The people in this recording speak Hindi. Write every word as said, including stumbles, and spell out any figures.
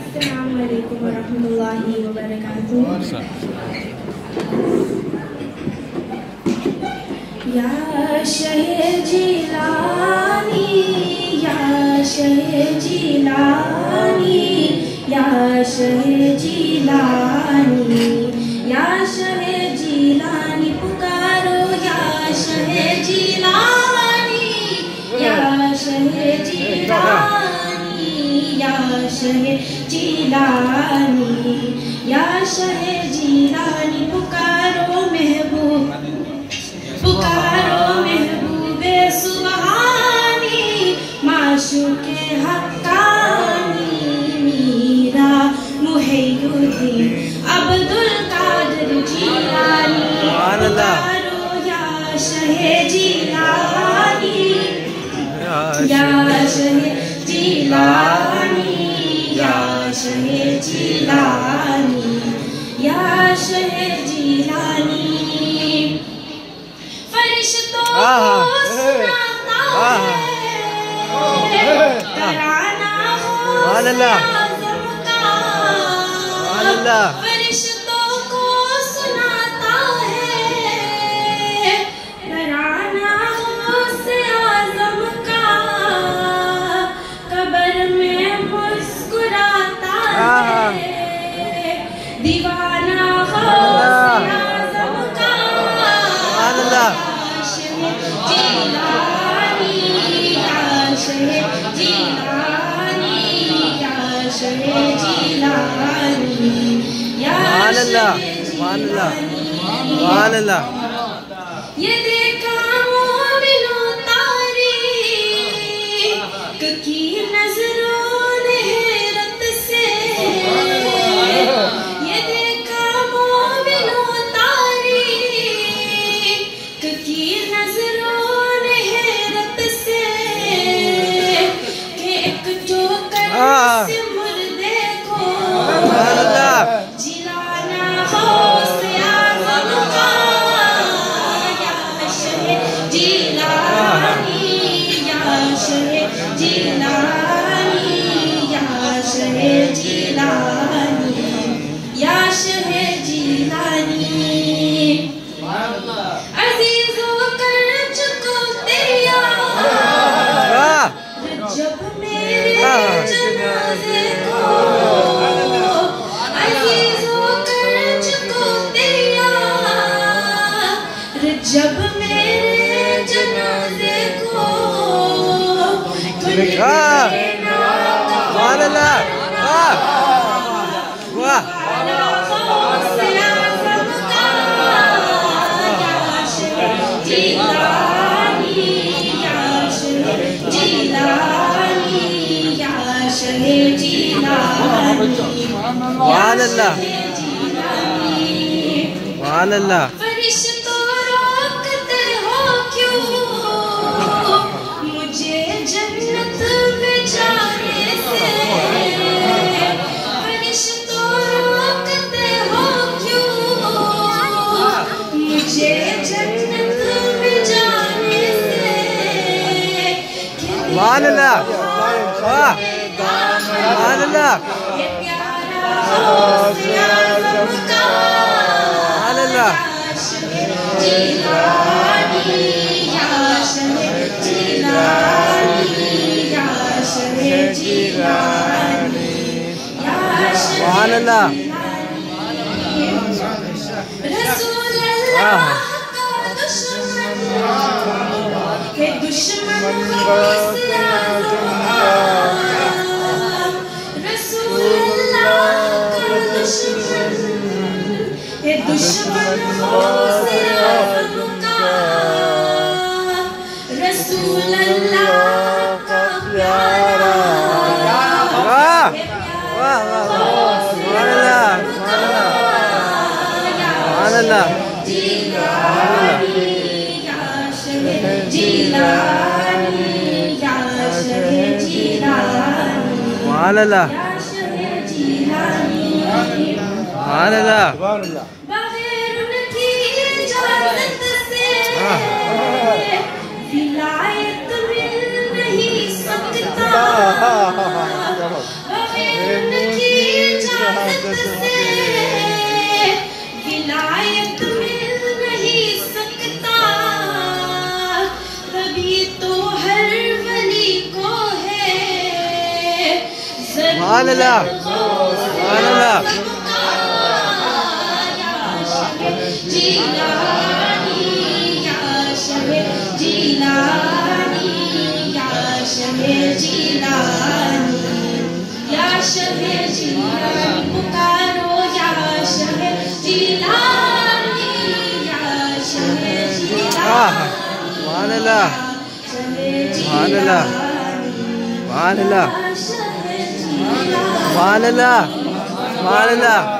अस्सलामु अलैकुम वरहमतुल्लाहि वबरकातुहू। या शहे जिलानी, या शहे जिलानी, या शहे जिलानी, या शहे जिलानी पुकारो, या शहे जिलानी, या शहे जिलानी, या शहे जिलानी, या शहे जिलानी पुकारो महबूब, पुकारो महबूबे सुबहानी, माशूके हक्कानी, मीरा मुहय्युद्दीन अब्दुल कादिर जिलानी, पुकारो या शहे जिलानी, या शहे जिलानी, या शहे जिलानी, या शहे जिलानी। फरिश्तों को सुनाता है तराना हो आज़म का, फरिश्तों को सुनाता है तराना हो से आज़म का, कब्र में मुस्कुराता है दीवाना हो से आज़म का, जिलानी, या शहे जिलानी, या शहे जिलानी, या शहे जिलानी। ये देखा मोमिनो तारीक की नजरों ने हैरत से, ये देखा मोमिनो तारीक की नजरों ने हैरत से, कि एक ठोकर से मुर्दे को जिलाना हो से आज़म का, या शहे जिलानी, या शहे जिलानी, या शहे जिलानी, या शहे जिलानी। अजीजों कर चुको तेरा जब मेरे जनाजे को, अजीजों कर चुको तेरा जब मेरे जनाजे को, फरिश्तों रोकते हो क्यों मुझे जन्नत में जाने से, फरिश्तों रोकते हो क्यों मुझे जन्नत में जाने से, मान अल्लाह वाह मान अल्लाह, ये प्यारा गौसे आज़म का, मान अल्लाह, जिलानी, या शहे जिलानी, या शहे जिलानी, या शहे जिलानी। रसूल अल्लाह का दुश्मन है, दुश्मन गौसे आज़म का, रसूल अल्लाह का दुश्मन है, दुश्मन गौसे आज़म का, रसूल अल्लाह का प्यारा, जिलानी, या शहे जिलानी, या शहे जिलानी, या शहे जिलानी, बगैर उनकी इजाज़त से विलायत मिल नहीं सकता, बगैर उनकी इजाजत से विलायत मिल नहीं सकता, तभी तो हर वली को है जरूरत जिलानी या शहे जिलानी या शहे जिलानी या शहे जिलानी पुकारो या शहे जिलानी या शहे जिलानी सुभान अल्लाह सुभान अल्लाह सुभान अल्लाह सुभान अल्लाह सुभान अल्लाह